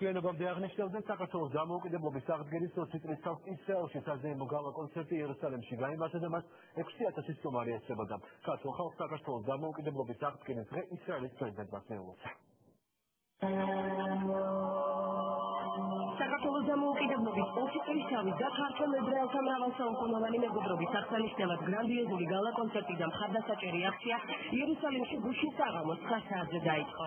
მთლიანობამდე აღნიშნავდნენ საქართველოს დამოუკიდებლობის აღდგენის 20 წლის თავს ისრაელში საზეიმო გალა კონცერტი იერუსალიმში გაიმართა და მას 6,000 სტუმარი ესწრებოდა. ქართულ ხალხს საქართველოს დამოუკიდებლობის აღდგენის დღე ისრაელის პრეზიდენტმა მიულოცა. საქართველოს დამოუკიდებლობის 20 წლის თავის და ქართულ ებრაელთა მრავალსაუკუნოვანი მეგობრობის აღსანიშნავად გრანდიოზული გალა კონცერტი და მხარდასაჭერი აქცია იერუსალიმში გუშინ საღამოს 9 საათზე დაიწყო.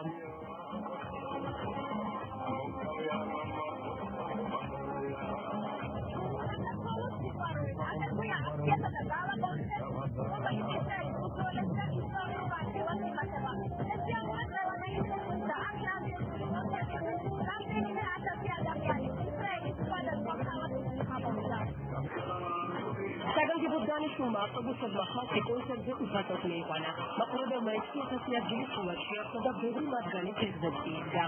საგანგებოდ დანიშნულმა ავტობუსებმა ხალხი კონცერტზე უხალხოდ მიიყვანა. მაყურებელმა 6,000 ადგილის სულაც შეაღწია და ბევრი მათგანი თეზებში იდგა.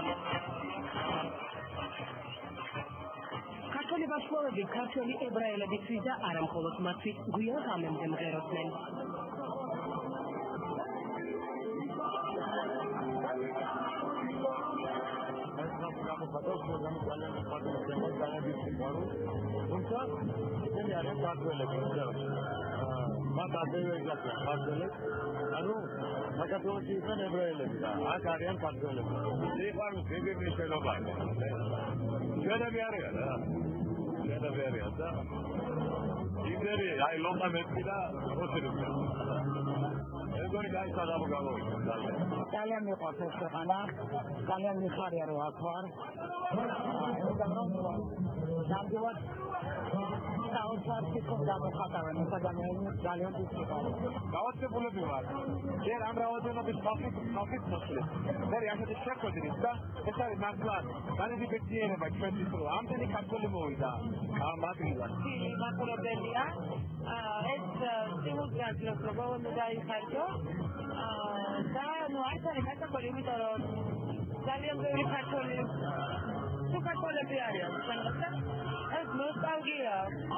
ქართველი ვარსკვლავები ქართველი ებრაელებისთვის და არა მხოლოდ მათთვის გვიან ღამემდე მღეროდნენ. ძალიან მიყვარს ეს ქვეყანა, ძალიან მიხარია რომ აქ ვარ. ნამდვილად საოცარი გამოხატავენ ეს ადამიანები ძალიან დიდია. გავაცებულები ვარ. ჯერ ამ რაოდენობის ხალხის მოსვლის. მე ასეთი შეხვედრის და ეს არის მართლა განიერი ბედნიერება ჩვენთვის რომ ამდენი ქართველი მოვიდა ამ ადგილას. მაყურებელია ეს სიმულტანეურად პრობლემა დაიხარჯო და ნუ არ არის საკუთარი იმიტომ რომ ძალიან ბევრი ქართველი საქართველები არიან ჩვენთან ეს ნოსტალგია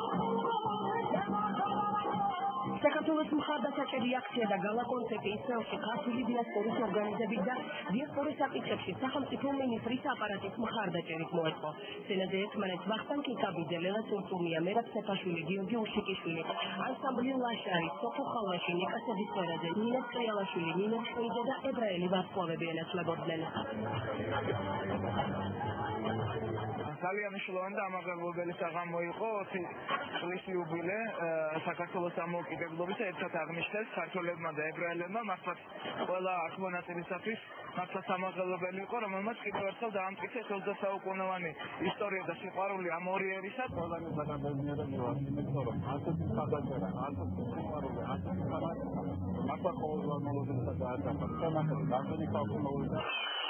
საქართველოს მხარდასაჭერი აქცია და გალა კონცერტი ისრაელში ქართული დიასპორის ორგანიზებით და დიასპორის საკითხებში სახელმწიფო მინისტრის აპარატის მხარდაჭერით მოეწყო. სცენაზე ერთმანეთს ვახტანგ კიკაბიძე, ლელა სულტუნია, მერაბ სეფაშვილი, გიორგი უშიკიშვილი, ანსამბლი ლაშარი, სოფო ხალვაში, ნიკა სედისწერაძე, ნინა ტრიალაშვილი, ნინა შვიდე და ებრაელი ვარსკვლავები ენაცვლებოდნენ. ძალიან მნიშვნელოვანი და ამაღლებელი საღამო იყო 20 წლის იუბილე საქართველოს დამოუკიდებლობის ერთად აღნიშნეს ქართველებმა და ებრაელებმა მართლაც ყველა აქ მონაწილისათვის მართლაც ამაღლებელი იყო რომელმაც კიდევ ერთხელ დაამტკიცეს 20 საუკუნოვანი ისტორია და სიყვარული ამ ორი ერისა ყველანი ბედნიერები ვარ იმიტომ რომ ასეთი სადაჭერა ასეთი სიყვარული ასეთი მართლა ყოველდღიურ მოლოდინსა და არჩევანს ნამდვილი ხალხი მოვიდა.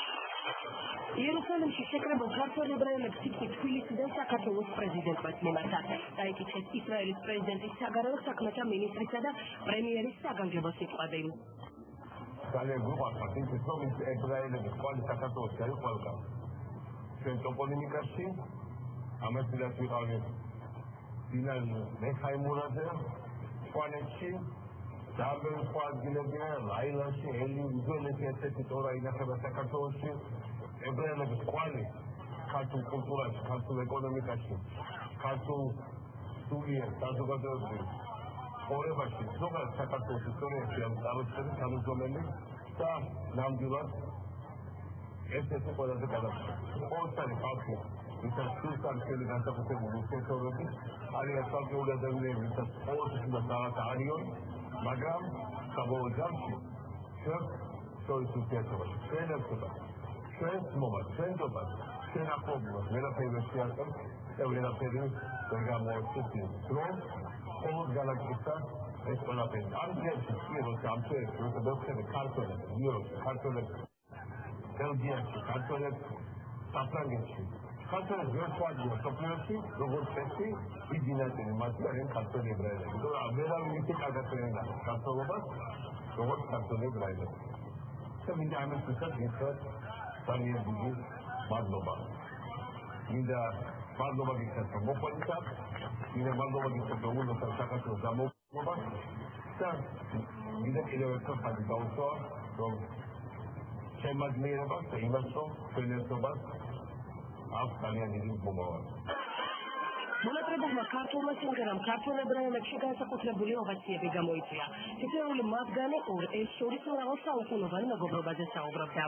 იერუსალიმში შეკრებულ ქართველ ებრაელებს სიტყვით თბილისიდან საქართველოს პრეზიდენტმა მიმართა. დაიკითხეს ისრაელის პრეზიდენტის საგარეო საქმეთა მინისტრისა და პრემიერის საგანგებო სიტყვები. ძალიან გვიყვარს ის რომ ებრაელების კვალი საქართველოს გაიყვანა. ჩვენ ტოპონიმიკაში ამასილას ვიყავით დინარ მექაიმურაძე კვანეთში ძალიან სხვა ადგილებია ლაილაში ელი უძველესი ერთ-ერთი ტორა ინახება საქართველოში ებრაელების კვალი ქართულ კულტურაში, ქართულ ეკონომიკაში, ქართულ სულიერ საზოგადოებრივ ცხოვრებაში, ზოგადად საქართველოს ისტორიაში ამ წარმოშობის თანამშრომელი და ნამდვილად ერთ-ერთი ყველაზე გადამწყვეტი. ყოველთვის ხალხი, ვისაც სულს არის შენი განსაკუთრებული ურთიერთობები, არიან საკუთრებული ადამიანები, ვისაც ყოველთვის უნდა რაღაცა არიან, მაგრამ საბოლოო ჯამში ჩვენ შორის ურთიერთობა, ჩვენ ერთობა ჩვენს მომად, ჩვენდობას, ჩვენ ახლობლად, ვერაფერი ვერ შეარყევს და ვერაფერი ვერ გამოაჩენს ის რომ ყოველ გალაქტიკას ეს ყველაფერი. ამ დღეებში როცა ამ წელს როცა დავხედე ქართველებს, ნიუ-იორკში, ქართველებს ბელგიაში, ქართველებს საფრანგეთში, ქართველებს ვერ ხვადია სოფლიოში, როგორც წესი, დიდი ნაწილი მათი არიან ქართველი ებრაელები. ვერავინ ისე კარგად ვერ ენახავს ქართველობას, როგორც ქართველი ებრაელები. და მინდა ამისთვისაც გითხრათ ძალიან დიდი მადლობა. მინდა მადლობა გითხრათ რომ მოყვანილად, მინდა მადლობა გითხრათ რომ უნდა საქართველოს დამოუკიდებლობა და მინდა კიდევ ერთხელ ხაზი დავუსვა რომ შემაგნიერებას და იმას რომ ჩვენ ერთობას აქვს ძალიან დიდი მომავალი. მონაწილეებმა ქართულმა სიმღერამ ქართულ ებრაელებში განსაკუთრებული ოვაციები გამოიწვია. თითოეული მათგანი ეს შორის მრავალ საუკუნოვან მეგობრობაზე საუბრობდა.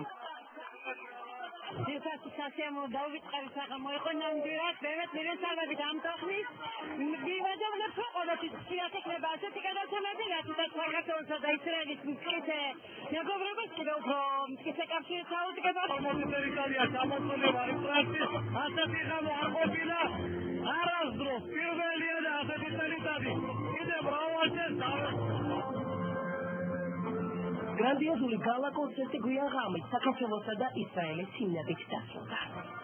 Сейчас совсем удовольствие сагам ой ხონამდვილად მივეცილესავებით ამ ტოხნის მივედამ ნაფყოდოთ სიახექნება ასეთი გადაცემები რაც და საქართველოსა და ისრაელის მისკეთე მეგობრობას კიდევ უფრო მისკეთე კავშირი საუბრდება ტერიტორია ჩამოწოლება პრაქტიკ ასეთი ღამე არ ყოფილა არასდროს პირველია და ასეთი ტერიტორიები კიდევ მრავალჯერ გრანდიოზული გალა კონცერტი გვიან ღამით საქართველოსა და ისრაელის ჰიმნებით დასრულდა.